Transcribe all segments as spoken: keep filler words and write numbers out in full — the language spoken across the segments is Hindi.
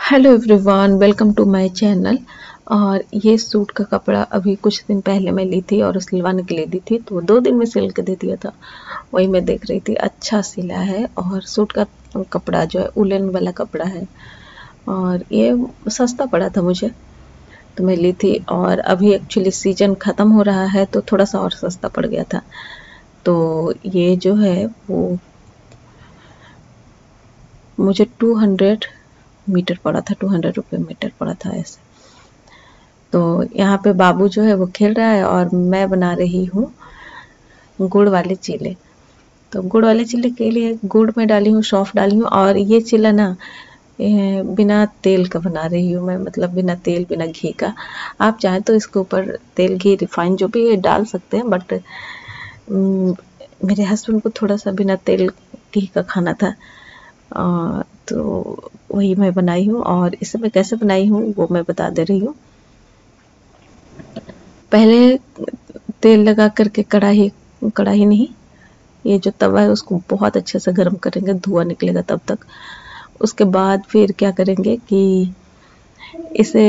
Hello everyone, welcome to my channel. और ये सूट का कपड़ा अभी कुछ दिन पहले मैं ली थी और सिलवाने के लिए दी थी, तो दो दिन में सिल के दे दिया था। वही मैं देख रही थी, अच्छा सिला है। और सूट का कपड़ा जो है उलन वाला कपड़ा है और ये सस्ता पड़ा था मुझे, तो मैं ली थी। और अभी एक्चुअली सीजन ख़त्म हो रहा है तो थोड़ा सा और सस्ता पड़ गया था। तो ये जो है वो मुझे टू हंड्रेड मीटर पड़ा था, टू हंड्रेड रुपये मीटर पड़ा था ऐसे। तो यहाँ पे बाबू जो है वो खेल रहा है और मैं बना रही हूँ गुड़ वाले चीले। तो गुड़ वाले चीले के लिए गुड़ में डाली हूँ, सौंफ डाली हूँ। और ये चीला ना ये बिना तेल का बना रही हूँ मैं, मतलब बिना तेल बिना घी का। आप चाहें तो इसके ऊपर तेल घी रिफाइन जो भी है डाल सकते हैं, बट मेरे हस्बैंड को थोड़ा सा बिना तेल घी का खाना था। आ, तो वही मैं बनाई हूँ। और इसे मैं कैसे बनाई हूँ वो मैं बता दे रही हूँ। पहले तेल लगा करके कढ़ाई कढ़ाई नहीं, ये जो तवा है उसको बहुत अच्छे से गर्म करेंगे, धुआं निकलेगा तब तक। उसके बाद फिर क्या करेंगे कि इसे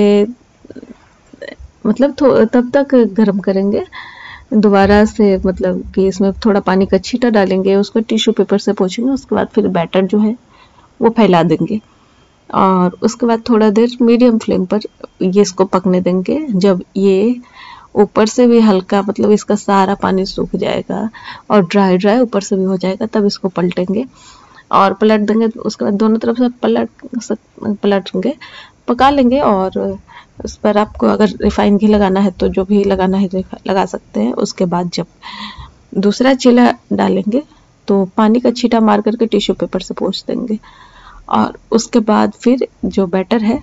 मतलब तब तक गर्म करेंगे दोबारा से, मतलब कि इसमें थोड़ा पानी का छींटा डालेंगे, उसको टिश्यू पेपर से पोंछेंगे। उसके बाद फिर बैटर जो है वो फैला देंगे और उसके बाद थोड़ा देर मीडियम फ्लेम पर ये इसको पकने देंगे। जब ये ऊपर से भी हल्का, मतलब इसका सारा पानी सूख जाएगा और ड्राई ड्राई ऊपर से भी हो जाएगा, तब इसको पलटेंगे और पलट देंगे। उसके बाद दोनों तरफ से पलट पलटेंगे, पका लेंगे। और उस पर आपको अगर रिफाइन घी लगाना है तो जो भी लगाना है लगा सकते हैं। उसके बाद जब दूसरा चीला डालेंगे तो पानी का छींटा मार करके टिश्यू पेपर से पोंछ देंगे। और उसके बाद फिर जो बैटर है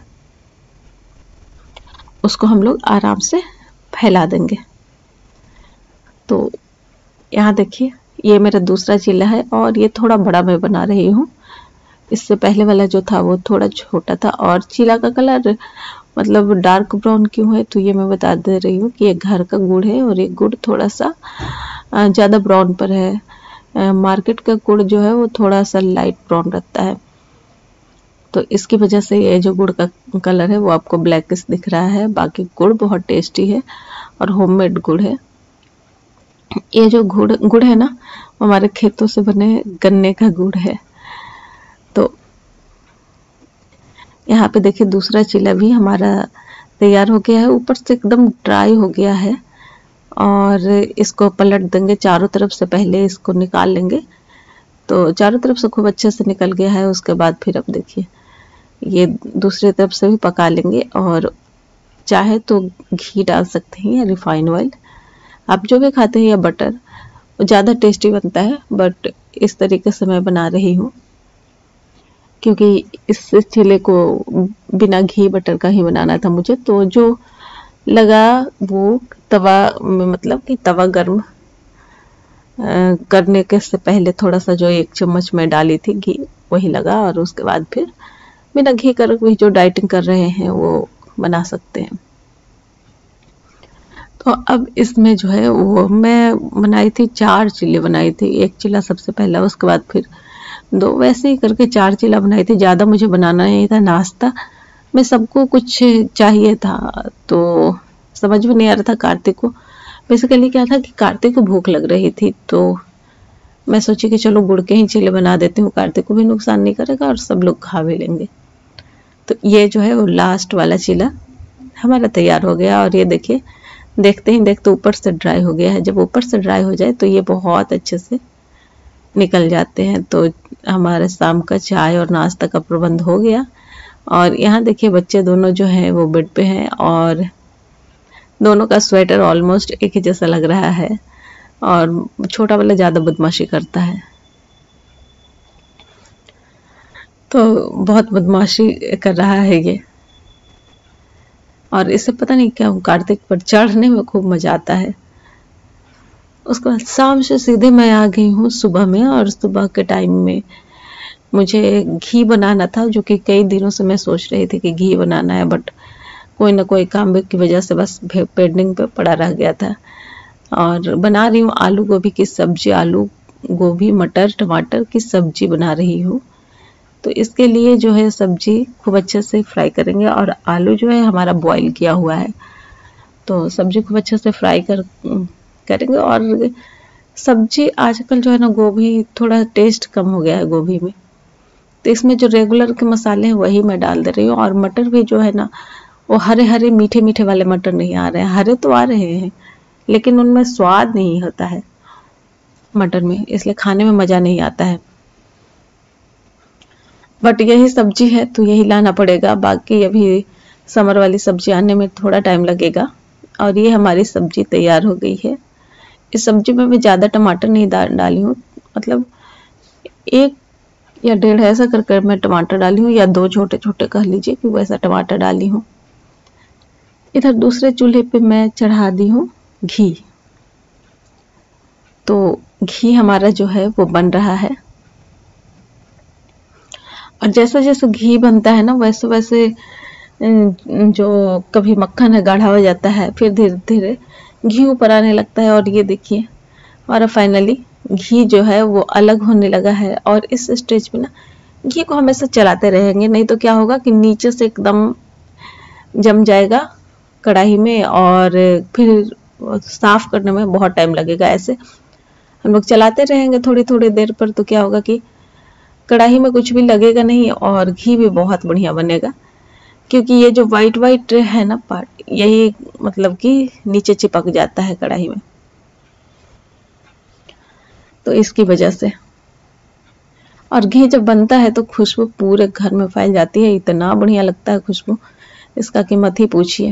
उसको हम लोग आराम से फैला देंगे। तो यहाँ देखिए, ये मेरा दूसरा चीला है और ये थोड़ा बड़ा मैं बना रही हूँ। इससे पहले वाला जो था वो थोड़ा छोटा था। और चीला का कलर मतलब डार्क ब्राउन क्यों है, तो ये मैं बता दे रही हूँ कि ये घर का गुड़ है और ये गुड़ थोड़ा सा ज़्यादा ब्राउन पर है। मार्केट का गुड़ जो है वो थोड़ा सा लाइट ब्राउन रहता है, तो इसकी वजह से ये जो गुड़ का कलर है वो आपको ब्लैकिश दिख रहा है। बाकी गुड़ बहुत टेस्टी है और होममेड गुड़ है। ये जो गुड़ गुड़ है ना, हमारे खेतों से बने गन्ने का गुड़ है। तो यहाँ पे देखिए दूसरा चीला भी हमारा तैयार हो गया है, ऊपर से एकदम ड्राई हो गया है। और इसको पलट देंगे चारों तरफ से, पहले इसको निकाल लेंगे। तो चारों तरफ से खूब अच्छे से निकल गया है। उसके बाद फिर अब देखिए ये दूसरी तरफ से भी पका लेंगे। और चाहे तो घी डाल सकते हैं या रिफाइन ऑयल, आप जो भी खाते हैं, या बटर, ज़्यादा टेस्टी बनता है। बट इस तरीके से मैं बना रही हूँ क्योंकि इस चीले को बिना घी बटर का ही बनाना था मुझे। तो जो लगा वो तवा, मतलब कि तवा गर्म करने के से पहले थोड़ा सा जो एक चम्मच में डाली थी घी, वही लगा। और उसके बाद फिर बिना घी कर भी जो डाइटिंग कर रहे हैं वो बना सकते हैं। तो अब इसमें जो है वो मैं बनाई थी, चार चीले बनाई थी। एक चीला सबसे पहला, उसके बाद फिर दो, वैसे ही करके चार चीला बनाई थी। ज़्यादा मुझे बनाना नहीं था, नाश्ता में सबको कुछ चाहिए था, तो समझ में नहीं आ रहा था कार्तिक को। बेसिकली क्या था कि कार्तिक को भूख लग रही थी, तो मैं सोची कि चलो गुड़ के ही चीले बना देती हूँ, कार्तिक को भी नुकसान नहीं करेगा और सब लोग खा भी लेंगे। तो ये जो है वो लास्ट वाला चीला हमारा तैयार हो गया। और ये देखिए, देखते ही देखते ऊपर से ड्राई हो गया है। जब ऊपर से ड्राई हो जाए तो ये बहुत अच्छे से निकल जाते हैं। तो हमारे शाम का चाय और नाश्ता का प्रबंध हो गया। और यहाँ देखिए बच्चे दोनों जो हैं वो बेड पे हैं और दोनों का स्वेटर ऑलमोस्ट एक ही जैसा लग रहा है। और छोटा वाला ज़्यादा बदमाशी करता है, तो बहुत बदमाशी कर रहा है ये। और इसे पता नहीं क्या, कार्तिक पर चढ़ने में खूब मजा आता है। उसके बाद शाम से सीधे मैं आ गई हूँ सुबह में। और सुबह के टाइम में मुझे घी बनाना था, जो कि कई दिनों से मैं सोच रही थी कि घी बनाना है, बट कोई ना कोई काम की वजह से बस पेंडिंग पे पड़ा रह गया था। और बना रही हूँ आलू गोभी की सब्जी, आलू गोभी मटर टमाटर की सब्जी बना रही हूँ। तो इसके लिए जो है सब्जी खूब अच्छे से फ्राई करेंगे, और आलू जो है हमारा बॉईल किया हुआ है, तो सब्जी खूब अच्छे से फ्राई कर करेंगे। और सब्जी आजकल जो है ना, गोभी थोड़ा टेस्ट कम हो गया है गोभी में, तो इसमें जो रेगुलर के मसाले हैं वही मैं डाल दे रही हूँ। और मटर भी जो है ना, वो हरे हरे मीठे मीठे वाले मटर नहीं आ रहे हैं, हरे तो आ रहे हैं लेकिन उनमें स्वाद नहीं होता है मटर में, इसलिए खाने में मज़ा नहीं आता है। बट यही सब्जी है तो यही लाना पड़ेगा, बाकी अभी समर वाली सब्जी आने में थोड़ा टाइम लगेगा। और ये हमारी सब्जी तैयार हो गई है। इस सब्जी में मैं ज़्यादा टमाटर नहीं डाली हूँ, मतलब एक या डेढ़ ऐसा कर कर मैं टमाटर डाली हूँ, या दो छोटे छोटे कह लीजिए कि वैसा टमाटर डाली हूँ। इधर दूसरे चूल्हे पे मैं चढ़ा दी हूँ घी, तो घी हमारा जो है वो बन रहा है। और जैसे जैसे घी बनता है ना, वैसे वैसे जो कभी मक्खन है गाढ़ा हो जाता है, फिर धीरे धीरे घी ऊपर आने लगता है। और ये देखिए हमारा फाइनली घी जो है वो अलग होने लगा है। और इस स्टेज पे ना घी को हमेशा चलाते रहेंगे, नहीं तो क्या होगा कि नीचे से एकदम जम जाएगा कढ़ाई में, और फिर साफ करने में बहुत टाइम लगेगा। ऐसे हम लोग चलाते रहेंगे थोड़ी थोड़ी देर पर, तो क्या होगा कि कढ़ाई में कुछ भी लगेगा नहीं और घी भी बहुत बढ़िया बनेगा। क्योंकि ये जो वाइट वाइट है ना पार्ट, यही मतलब कि नीचे चिपक जाता है कढ़ाई में, तो इसकी वजह से। और घी जब बनता है तो खुशबू पूरे घर में फैल जाती है, इतना बढ़िया लगता है खुशबू, इसका कीमत ही पूछिए।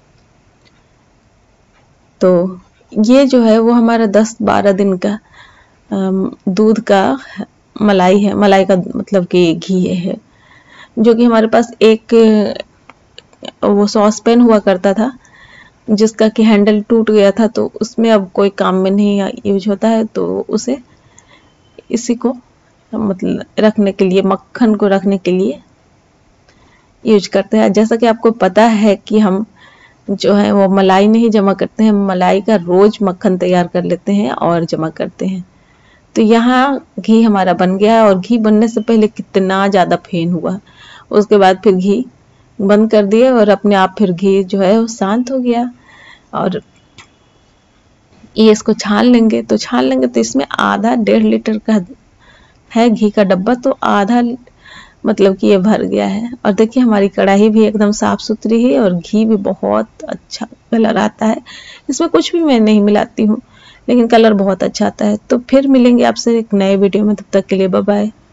तो ये जो है वो हमारा दस बारह दिन का दूध का मलाई है, मलाई का मतलब कि घी है, जो कि हमारे पास एक वो सॉस पैन हुआ करता था जिसका कि हैंडल टूट गया था, तो उसमें अब कोई काम में नहीं यूज होता है, तो उसे इसी को मतलब रखने के लिए, मक्खन को रखने के लिए यूज करते हैं। जैसा कि आपको पता है कि हम जो है वो मलाई नहीं जमा करते हैं, मलाई का रोज मक्खन तैयार कर लेते हैं और जमा करते हैं। तो यहाँ घी हमारा बन गया है, और घी बनने से पहले कितना ज़्यादा फेन हुआ, उसके बाद फिर घी बंद कर दिए और अपने आप फिर घी जो है वो शांत हो गया। और ये इसको छान लेंगे, तो छान लेंगे तो इसमें आधा डेढ़ लीटर का है घी का डब्बा, तो आधा मतलब कि ये भर गया है। और देखिए हमारी कढ़ाई भी एकदम साफ सुथरी है, और घी भी बहुत अच्छा कलर आता है। इसमें कुछ भी मैं नहीं मिलाती हूँ, लेकिन कलर बहुत अच्छा आता है। तो फिर मिलेंगे आपसे एक नए वीडियो में, तब तक के लिए बाय बाय।